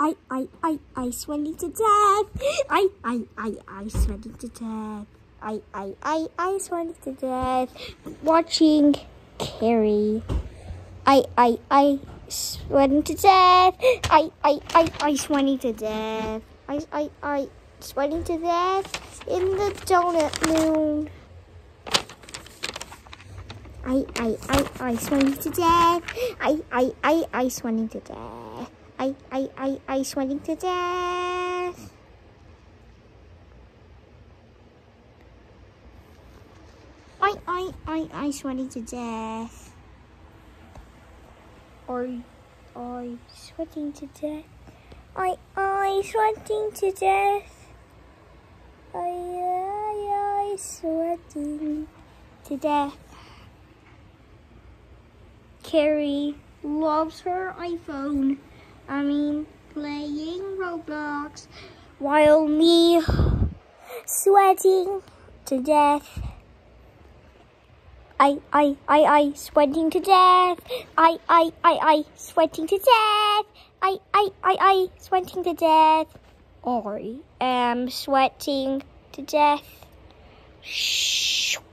I sweating to death. I sweating to death. I sweating to death. Watching Carrie. I sweating to death. I sweating to death. I sweating to death in the donut moon. I sweating to death. I sweating to death. I sweating to death. I sweating to death. I sweating to death. I sweating to death. I sweating to death. Carrie loves her iPhone. Playing Roblox while me sweating to death. I sweating to death. I sweating to death. I sweating to death. I am sweating to death. Shh.